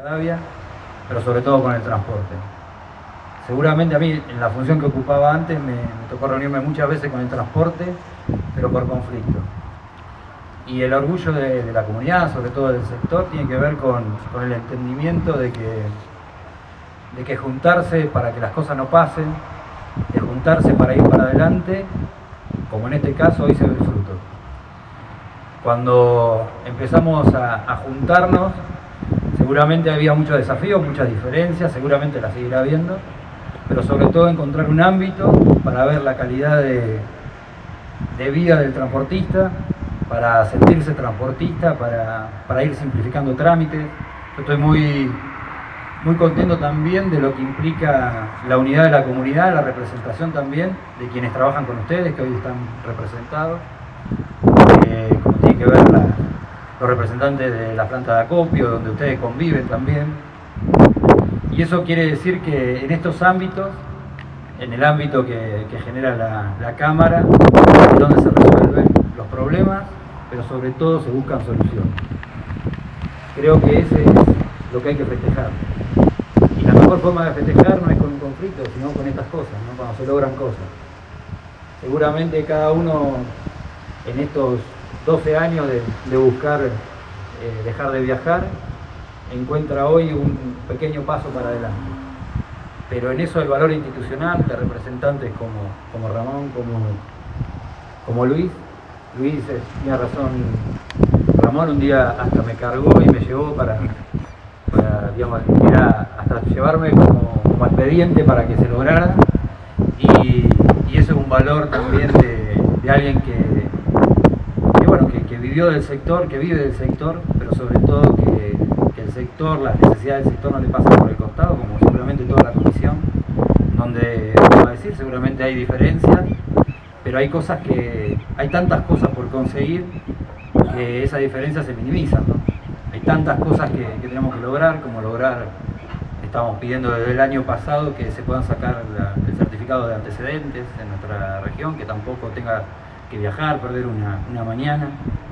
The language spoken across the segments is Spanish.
Rivadavia, pero sobre todo con el transporte. Seguramente a mí, en la función que ocupaba antes, me tocó reunirme muchas veces con el transporte, pero por conflicto. Y el orgullo de la comunidad, sobre todo del sector, tiene que ver con el entendimiento de que juntarse para que las cosas no pasen, de juntarse para ir para adelante, como en este caso hoy se ve el fruto. Cuando empezamos a juntarnos, seguramente había muchos desafíos, muchas diferencias, seguramente las seguirá habiendo, pero sobre todo encontrar un ámbito para ver la calidad de vida del transportista, para sentirse transportista, para ir simplificando trámites. Yo estoy muy contento también de lo que implica la unidad de la comunidad, la representación también de quienes trabajan con ustedes, que hoy están representados, como tienen que ver los representantes de la planta de acopio, donde ustedes conviven también. Y eso quiere decir que en estos ámbitos, en el ámbito que genera la Cámara, es donde se resuelven los problemas, pero sobre todo se buscan soluciones. Creo que ese es lo que hay que festejar. Y la mejor forma de festejar no es con un conflicto, sino con estas cosas, ¿no? Cuando se logran cosas. Seguramente cada uno en estos 12 años de buscar dejar de viajar, encuentra hoy un pequeño paso para adelante. Pero en eso el valor institucional de representantes como Ramón, como Luis. Luis tenía razón, Ramón un día hasta me cargó y me llevó para digamos, era hasta llevarme como expediente para que se lograra, y eso es un valor también de alguien que vivió del sector, que vive del sector, pero sobre todo que el sector, las necesidades del sector no le pasan por el costado, como seguramente toda la comisión, donde, vamos a decir, seguramente hay diferencias, pero hay tantas cosas por conseguir que esas diferencias se minimizan, ¿no? Hay tantas cosas que tenemos que lograr, estamos pidiendo desde el año pasado que se puedan sacar el certificado de antecedentes en nuestra región, que tampoco tenga que viajar, perder una mañana.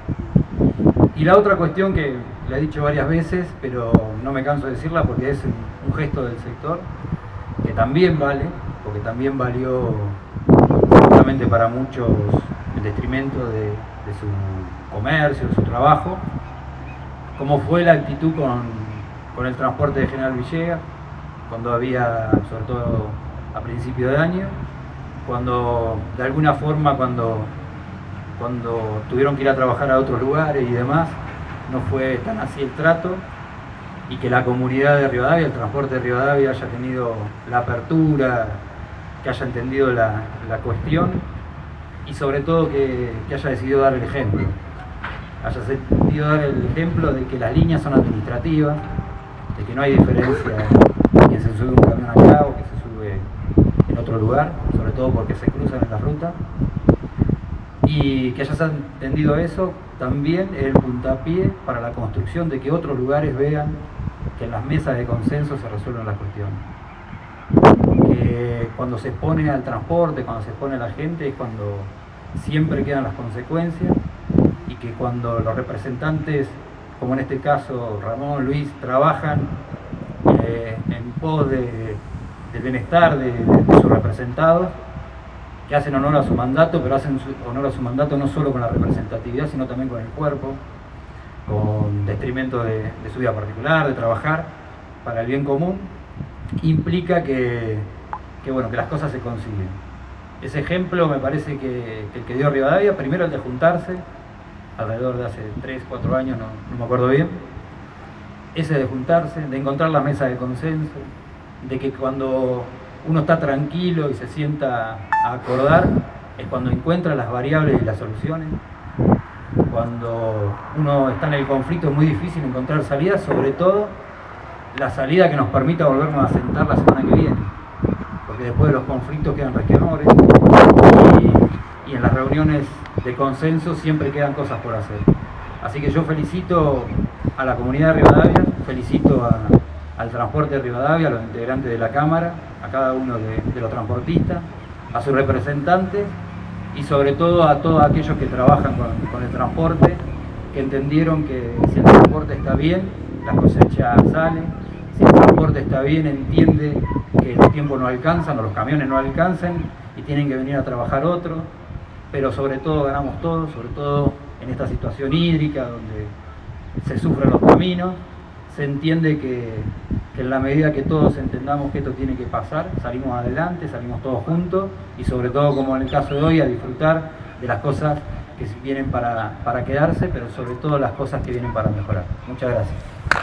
Y la otra cuestión que le he dicho varias veces, pero no me canso de decirla porque es un gesto del sector, que también vale, porque también valió seguramente para muchos en detrimento de su comercio, de su trabajo, como fue la actitud con el transporte de General Villegas, cuando había, sobre todo a principio de año, cuando de alguna forma cuando tuvieron que ir a trabajar a otros lugares y demás, no fue tan así el trato, y que la comunidad de Rivadavia, el transporte de Rivadavia haya tenido la apertura, que haya entendido la cuestión, y sobre todo que haya decidido dar el ejemplo. Haya decidido dar el ejemplo de que las líneas son administrativas, de que no hay diferencia en que se sube un camión acá o que se sube en otro lugar, sobre todo porque se cruzan en la ruta, y que hayas entendido eso también es el puntapié para la construcción de que otros lugares vean que en las mesas de consenso se resuelven las cuestiones. Que cuando se expone al transporte, cuando se expone a la gente, es cuando siempre quedan las consecuencias, y que cuando los representantes, como en este caso Ramón, Luis, trabajan en pos del bienestar de sus representados, que hacen honor a su mandato, pero hacen honor a su mandato no solo con la representatividad, sino también con el cuerpo, con detrimento de su vida particular, de trabajar para el bien común, implica que las cosas se consiguen. Ese ejemplo me parece que el que dio Rivadavia, primero el de juntarse, alrededor de hace 3, 4 años, no me acuerdo bien, ese de juntarse, de encontrar la mesa de consenso, de que cuando uno está tranquilo y se sienta a acordar, es cuando encuentra las variables y las soluciones. Cuando uno está en el conflicto es muy difícil encontrar salidas, sobre todo la salida que nos permita volvernos a sentar la semana que viene, porque después de los conflictos quedan resquemores, y en las reuniones de consenso siempre quedan cosas por hacer. Así que yo felicito a la comunidad de Rivadavia, felicito al transporte de Rivadavia, a los integrantes de la Cámara, a cada uno de los transportistas, a sus representantes, y sobre todo a todos aquellos que trabajan con el transporte, que entendieron que si el transporte está bien, las cosechas salen, si el transporte está bien, entiende que los tiempos no alcanzan o los camiones no alcanzan y tienen que venir a trabajar otros, pero sobre todo ganamos todos, sobre todo en esta situación hídrica donde se sufren los caminos. Se entiende que en la medida que todos entendamos que esto tiene que pasar, salimos adelante, salimos todos juntos y sobre todo, como en el caso de hoy, a disfrutar de las cosas que vienen para quedarse, pero sobre todo las cosas que vienen para mejorar. Muchas gracias.